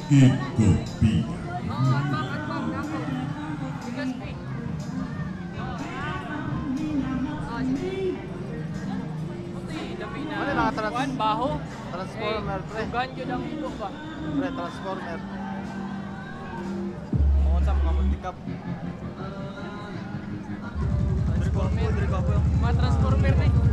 Ecopia. Ano na Baho. transformer pre? Sugan yun ang ito ba? Pre, transformer. Mga sa mga multicap. Mga transformer na eh.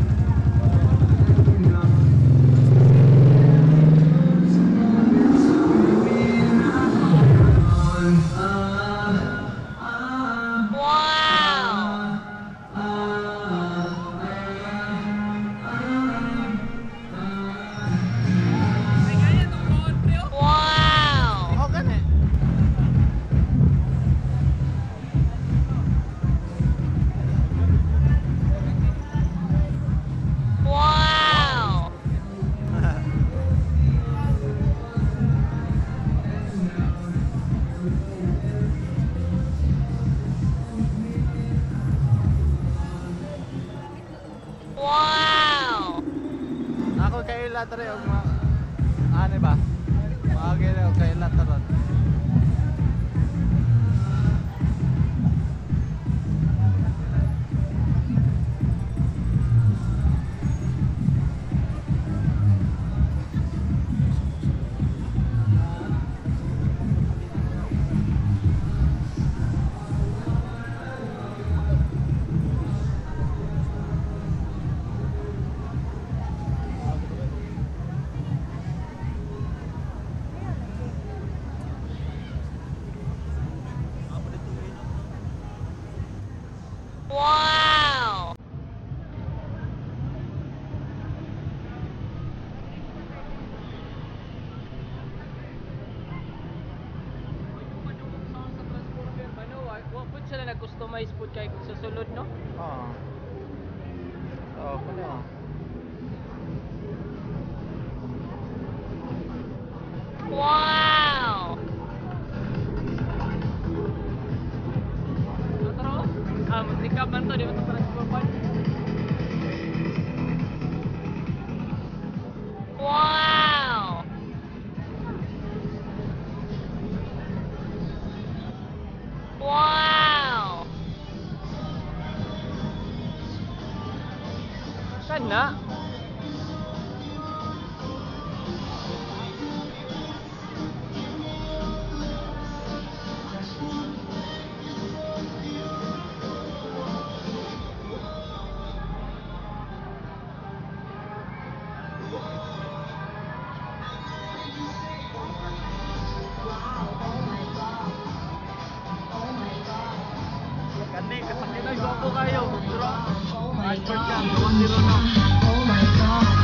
Oh, gani. Ako kay latare og mga ano ba? Mga gila og kay latare. Wa sila nag-customize food kay sa sulod no? Oo. Oh, kuno. Otro? Multicab man to, di ba ito transformer? Kana? Kani, kasakinan ko kayo. Pero, Oh my Albert god. yan, 1-0 na. Oh my god.